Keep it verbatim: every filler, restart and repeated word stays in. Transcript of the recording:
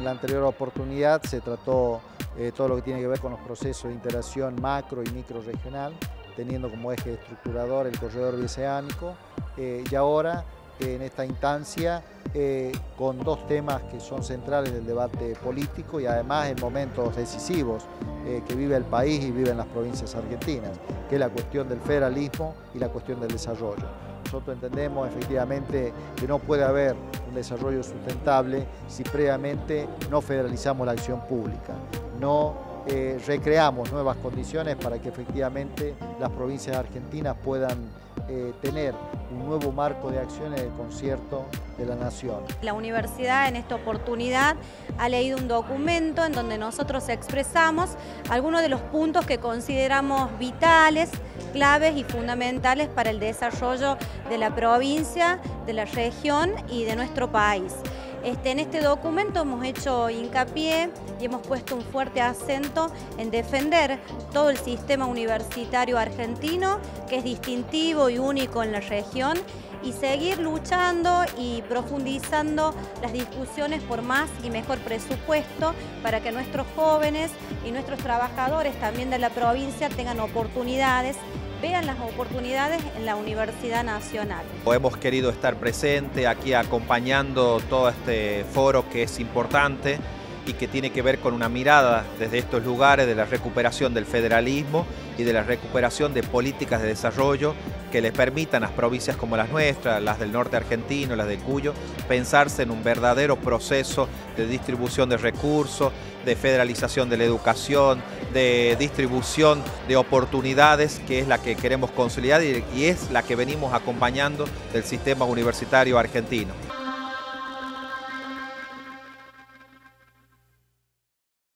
en la anterior oportunidad se trató eh, todo lo que tiene que ver con los procesos de integración macro y micro regional, teniendo como eje estructurador el corredor bioceánico, eh, y ahora eh, en esta instancia eh, con dos temas que son centrales del debate político y además en momentos decisivos eh, que vive el país y viven las provincias argentinas, que es la cuestión del federalismo y la cuestión del desarrollo. Nosotros entendemos efectivamente que no puede haber un desarrollo sustentable si previamente no federalizamos la acción pública, no eh, recreamos nuevas condiciones para que efectivamente las provincias argentinas puedan eh, tener un nuevo marco de acciones de concierto de la nación. La universidad en esta oportunidad ha leído un documento en donde nosotros expresamos algunos de los puntos que consideramos vitales, claves y fundamentales para el desarrollo de la provincia, de la región y de nuestro país. Este, en este documento hemos hecho hincapié y hemos puesto un fuerte acento en defender todo el sistema universitario argentino, que es distintivo y único en la región, y seguir luchando y profundizando las discusiones por más y mejor presupuesto para que nuestros jóvenes y nuestros trabajadores también de la provincia tengan oportunidades, vean las oportunidades en la Universidad Nacional. Hemos querido estar presente aquí acompañando todo este foro que es importante y que tiene que ver con una mirada desde estos lugares de la recuperación del federalismo y de la recuperación de políticas de desarrollo que les permitan a las provincias como las nuestras, las del norte argentino, las de Cuyo, pensarse en un verdadero proceso de distribución de recursos, de federalización de la educación, de distribución de oportunidades, que es la que queremos consolidar y es la que venimos acompañando del sistema universitario argentino.